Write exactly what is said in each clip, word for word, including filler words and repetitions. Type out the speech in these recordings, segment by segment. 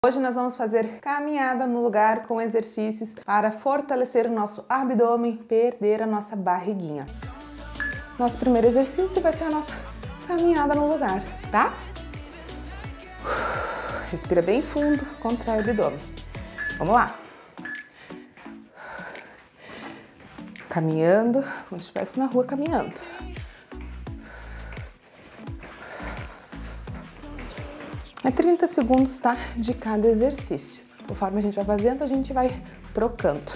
Hoje nós vamos fazer caminhada no lugar com exercícios para fortalecer o nosso abdômen, perder a nossa barriguinha. Nosso primeiro exercício vai ser a nossa caminhada no lugar, tá? Respira bem fundo, contrai o abdômen. Vamos lá. Caminhando, como se estivesse na rua caminhando. É trinta segundos, tá? De cada exercício. Conforme a gente vai fazendo, a gente vai trocando.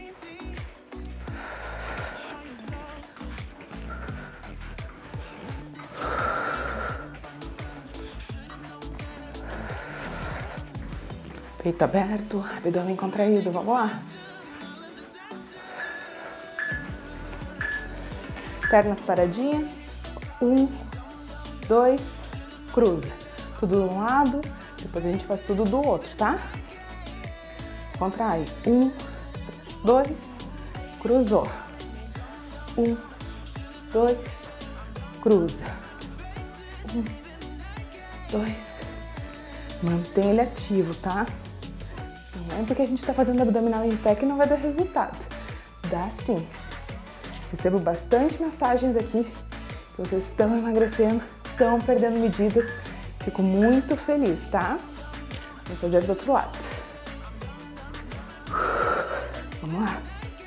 Peito aberto, abdômen contraído, vamos lá. Pernas paradinhas. Um, dois, cruza. Tudo de um lado, depois a gente faz tudo do outro, tá? Contrai. Um, dois, cruzou. Um, dois, cruza. Um, dois. Mantém ele ativo, tá? Não é porque a gente tá fazendo abdominal em pé que não vai dar resultado. Dá sim. Recebo bastante mensagens aqui que vocês estão emagrecendo, estão perdendo medidas. Fico muito feliz, tá? Vamos fazer do outro lado. Vamos lá.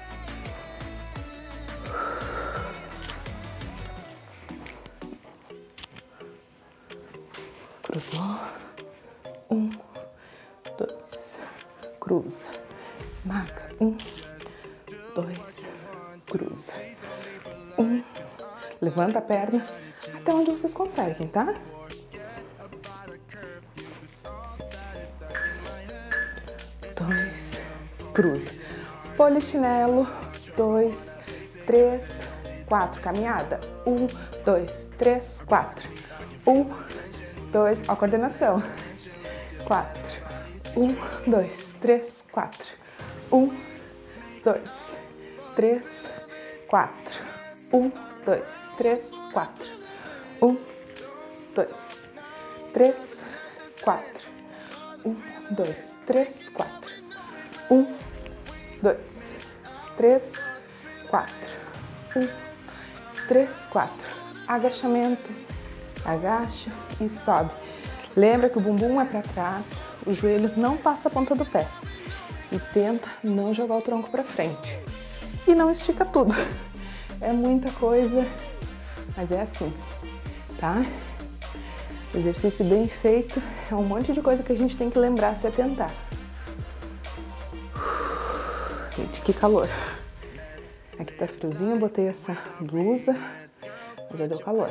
Cruzou. Um, dois, cruza. Esmaga. Um, dois, cruza. Um, levanta a perna até onde vocês conseguem, tá? Dois, cruza. Polichinelo, dois, três, quatro. Caminhada. Um, dois, três, quatro. Um, dois, ó a coordenação. Quatro. Um, dois, três, quatro. Um, dois, três, quatro. Um, dois, três, quatro. Um, dois, três, quatro. Um, dois, três, quatro. Um, dois, três, quatro. Um, três, quatro. Agachamento. Agacha e sobe. Lembra que o bumbum é para trás, o joelho não passa a ponta do pé. E tenta não jogar o tronco para frente. E não estica tudo. É muita coisa, mas é assim, tá? Exercício bem feito é um monte de coisa que a gente tem que lembrar, se atentar. Gente, que calor. Aqui tá friozinho, eu botei essa blusa, mas já deu calor.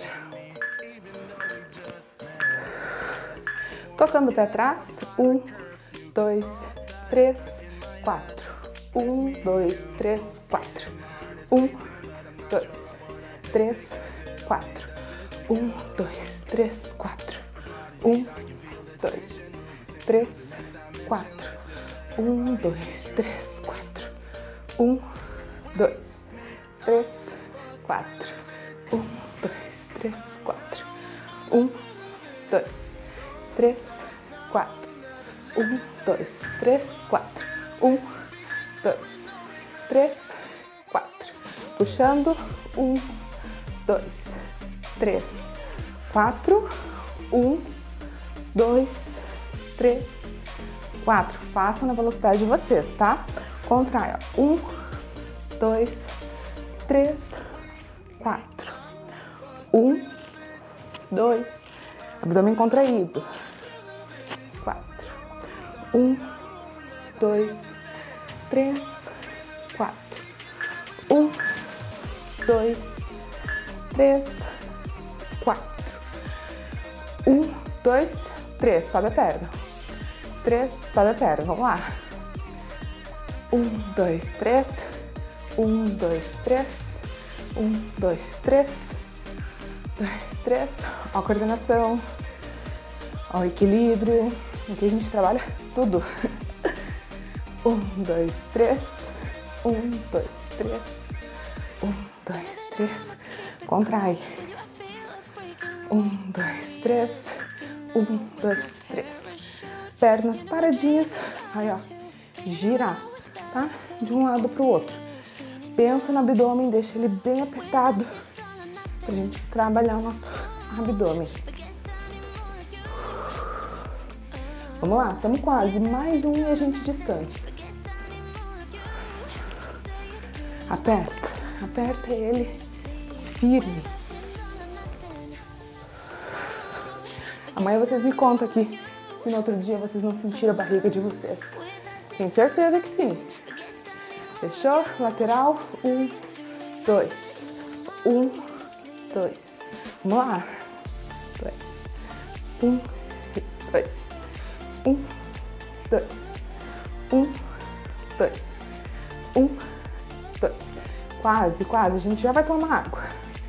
Tocando o pé atrás. Um, dois, três, quatro. Um, dois, três, quatro. Um, dois, três, quatro. Um, dois, três, quatro. Um, dois, três, quatro. Um, dois, três, quatro. Um, dois, três, quatro. Um, dois, três, quatro. Um, dois, três, quatro. Um, dois, três, quatro. Um, dois, três, quatro. Puxando. Um, dois, três, quatro. Um, dois, três, quatro. Faça na velocidade de vocês, tá? Contrai, ó. Um, dois, três, quatro. Um, dois, abdômen contraído. Quatro. Um, dois, três, quatro. Um, dois, três, quatro. Um, dois, três. Sobe a perna. Três, sobe a perna. Vamos lá. Um, dois, três. Um, dois, três. Um, dois, três. Dois, três. Ó a coordenação. Ó o equilíbrio. Aqui a gente trabalha tudo. Um, dois, três. Um, dois, três. Um, dois, três. Contrai. Um, dois, três. Um, dois, três. pernas paradinhas, aí ó, girar, tá? De um lado pro outro. Pensa no abdômen, deixa ele bem apertado pra gente trabalhar o nosso abdômen. Vamos lá, estamos quase, mais um e a gente descansa. Aperta, aperta ele firme. Amanhã vocês me contam aqui se no outro dia vocês não sentiram a barriga de vocês. Tenho certeza que sim. Fechou? Lateral. Um, dois. Um, dois. Vamos lá. Dois. Um, dois. Um, dois. Um, dois. Um, dois. Quase, quase. A gente já vai tomar água.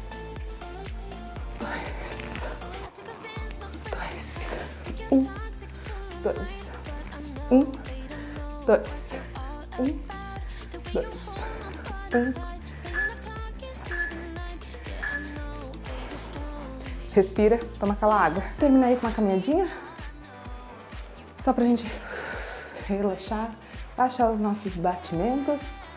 Dois. Dois. Um, dois. Um, dois. Um, dois. Um. Respira, toma aquela água. Termina aí com uma caminhadinha. Só pra gente relaxar, baixar os nossos batimentos.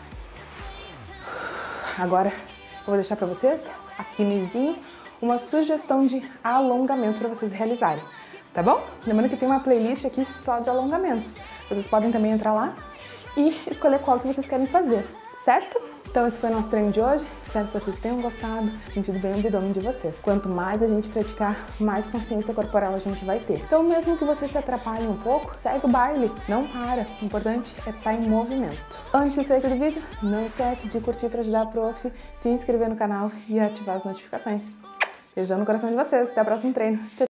Agora eu vou deixar pra vocês, aqui no izinho, uma sugestão de alongamento pra vocês realizarem, tá bom? Lembrando que tem uma playlist aqui só de alongamentos. Vocês podem também entrar lá e escolher qual que vocês querem fazer, certo? Então esse foi o nosso treino de hoje, espero que vocês tenham gostado, sentido bem o abdômen de vocês. Quanto mais a gente praticar, mais consciência corporal a gente vai ter. Então mesmo que você se atrapalhe um pouco, segue o baile, não para, o importante é estar em movimento. Antes de sair do vídeo, não esquece de curtir para ajudar a prof, se inscrever no canal e ativar as notificações. Beijão no coração de vocês, até o próximo treino. Tchau!